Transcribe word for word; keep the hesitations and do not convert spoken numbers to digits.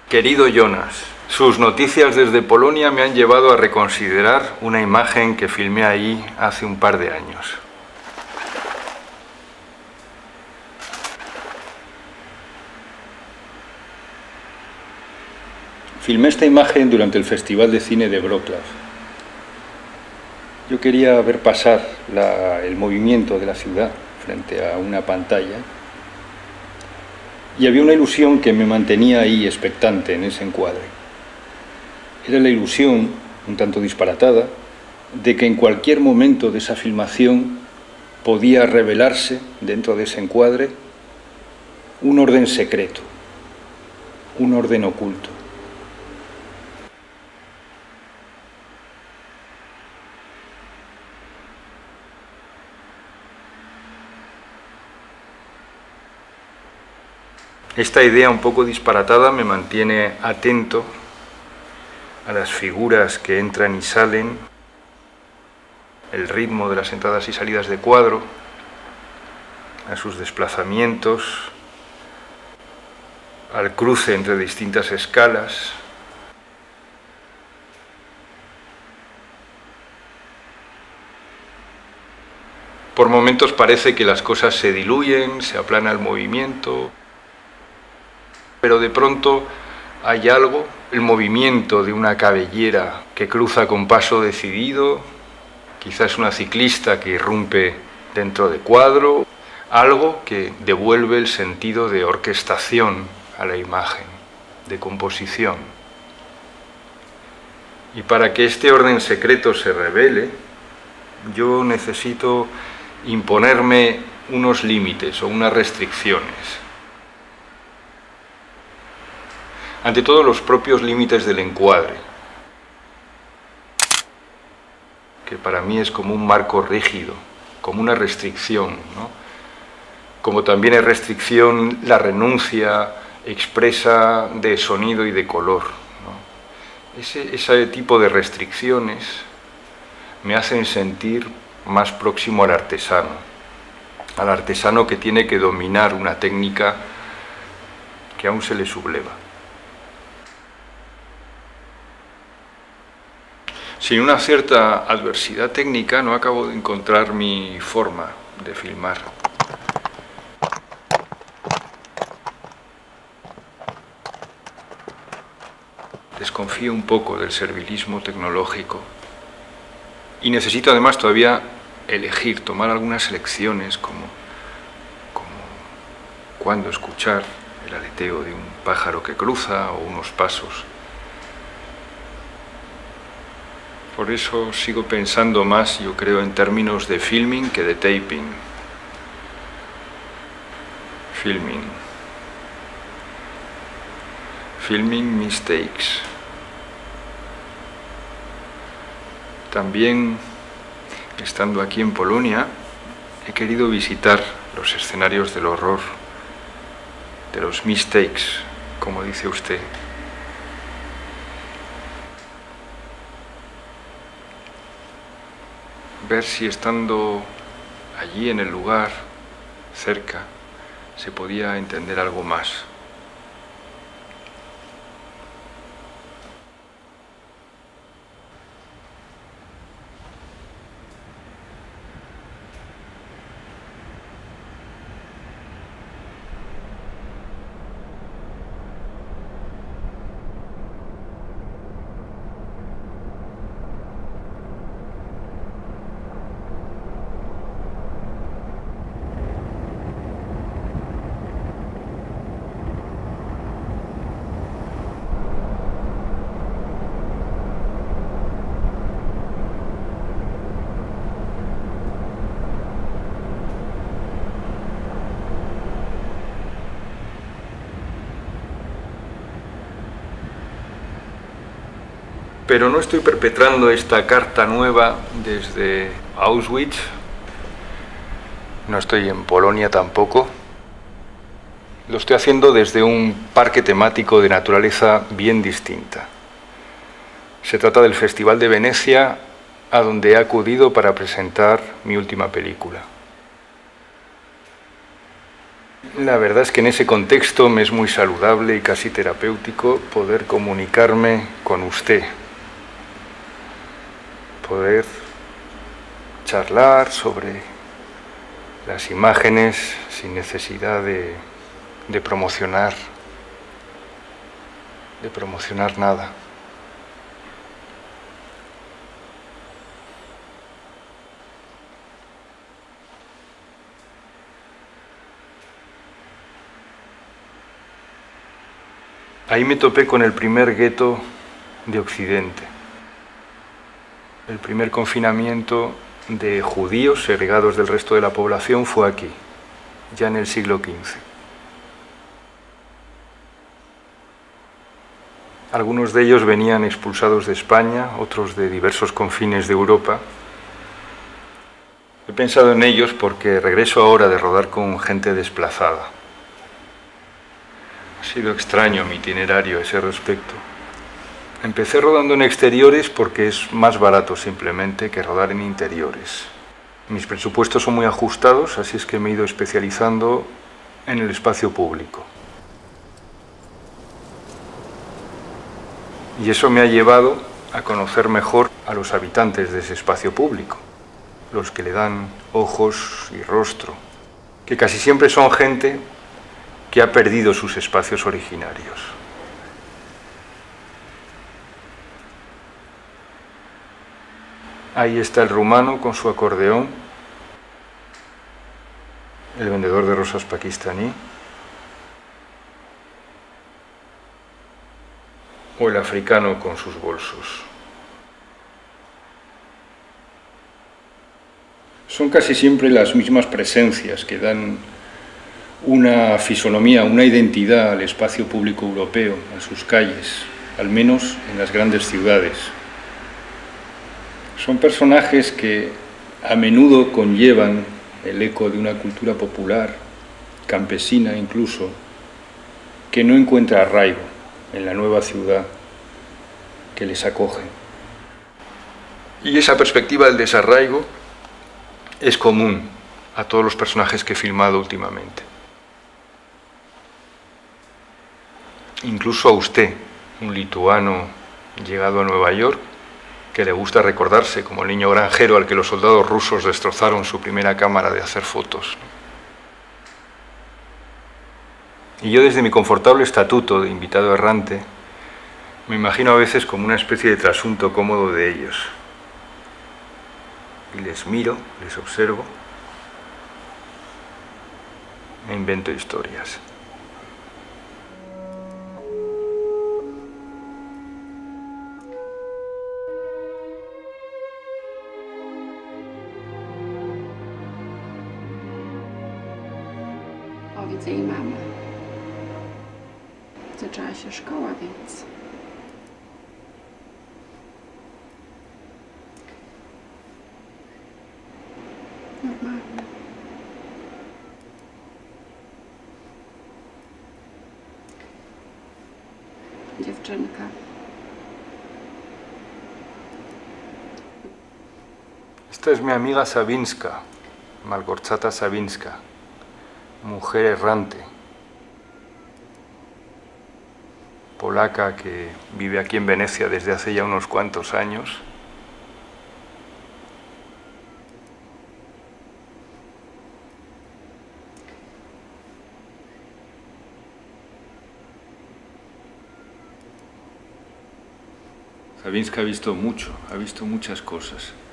Querido Jonas, sus noticias desde Polonia me han llevado a reconsiderar una imagen que filmé ahí hace un par de años. Filmé esta imagen durante el Festival de Cine de Wrocław. Yo quería ver pasar la, el movimiento de la ciudad frente a una pantalla y había una ilusión que me mantenía ahí expectante en ese encuadre. Era la ilusión, un tanto disparatada, de que en cualquier momento de esa filmación podía revelarse dentro de ese encuadre un orden secreto, un orden oculto. Esta idea un poco disparatada me mantiene atento a las figuras que entran y salen, el ritmo de las entradas y salidas de cuadro, a sus desplazamientos, al cruce entre distintas escalas. Por momentos parece que las cosas se diluyen, se aplana el movimiento, pero de pronto hay algo, el movimiento de una cabellera que cruza con paso decidido, quizás una ciclista que irrumpe dentro de cuadro, algo que devuelve el sentido de orquestación a la imagen, de composición. Y para que este orden secreto se revele, yo necesito imponerme unos límites o unas restricciones. Ante todo, los propios límites del encuadre, que para mí es como un marco rígido, como una restricción, ¿no? Como también es restricción la renuncia expresa de sonido y de color, ¿no? Ese, ese tipo de restricciones me hacen sentir más próximo al artesano, al artesano que tiene que dominar una técnica que aún se le subleva. Sin una cierta adversidad técnica no acabo de encontrar mi forma de filmar. Desconfío un poco del servilismo tecnológico y necesito además todavía elegir, tomar algunas elecciones como, como cuándo escuchar el aleteo de un pájaro que cruza o unos pasos. Por eso sigo pensando más, yo creo, en términos de filming que de taping. Filming. Filming mistakes. También, estando aquí en Polonia, he querido visitar los escenarios del horror, de los mistakes, como dice usted. Ver si estando allí en el lugar, cerca, se podía entender algo más. Pero no estoy perpetrando esta carta nueva desde Auschwitz, no estoy en Polonia tampoco. Lo estoy haciendo desde un parque temático de naturaleza bien distinta. Se trata del Festival de Venecia, a donde he acudido para presentar mi última película. La verdad es que en ese contexto me es muy saludable y casi terapéutico poder comunicarme con usted, poder charlar sobre las imágenes sin necesidad de, de promocionar, de promocionar nada. Ahí me topé con el primer gueto de Occidente, el primer confinamiento de judíos segregados del resto de la población fue aquí, ya en el siglo quince. Algunos de ellos venían expulsados de España, otros de diversos confines de Europa. He pensado en ellos porque regreso ahora de rodar con gente desplazada. Ha sido extraño mi itinerario a ese respecto. Empecé rodando en exteriores porque es más barato simplemente que rodar en interiores. Mis presupuestos son muy ajustados, así es que me he ido especializando en el espacio público. Y eso me ha llevado a conocer mejor a los habitantes de ese espacio público, los que le dan ojos y rostro, que casi siempre son gente que ha perdido sus espacios originarios. Ahí está el rumano con su acordeón, el vendedor de rosas pakistaní, o el africano con sus bolsos. Son casi siempre las mismas presencias que dan una fisonomía, una identidad al espacio público europeo, a sus calles, al menos en las grandes ciudades. Son personajes que a menudo conllevan el eco de una cultura popular, campesina incluso, que no encuentra arraigo en la nueva ciudad que les acoge. Y esa perspectiva del desarraigo es común a todos los personajes que he filmado últimamente. Incluso a usted, un lituano llegado a Nueva York, que le gusta recordarse como el niño granjero al que los soldados rusos destrozaron su primera cámara de hacer fotos. Y yo, desde mi confortable estatuto de invitado errante, me imagino a veces como una especie de trasunto cómodo de ellos. Y les miro, les observo, e invento historias. O, widzę i mamę. Zaczęła się szkoła, więc... Normalne. Dziewczynka. Esta es mi amiga Sabinska, Malgorzata Sabinska, mujer errante, polaca que vive aquí en Venecia desde hace ya unos cuantos años. Sabinska ha visto mucho, ha visto muchas cosas.